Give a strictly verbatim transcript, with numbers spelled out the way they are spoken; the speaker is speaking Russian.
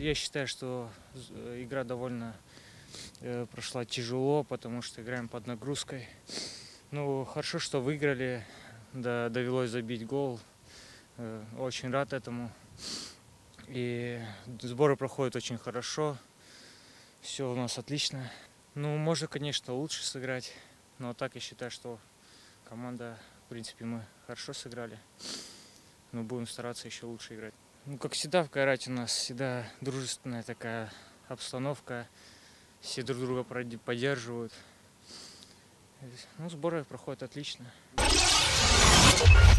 я считаю, что игра довольно э, прошла тяжело, потому что играем под нагрузкой. Ну, хорошо, что выиграли, да, довелось забить гол. Э, очень рад этому. И сборы проходят очень хорошо. Все у нас отлично. Ну, можно, конечно, лучше сыграть, но так я считаю, что команда, в принципе, мы хорошо сыграли. Но будем стараться еще лучше играть. Ну, как всегда в Кайрате у нас всегда дружественная такая обстановка. Все друг друга поддерживают. Ну, сборы проходят отлично.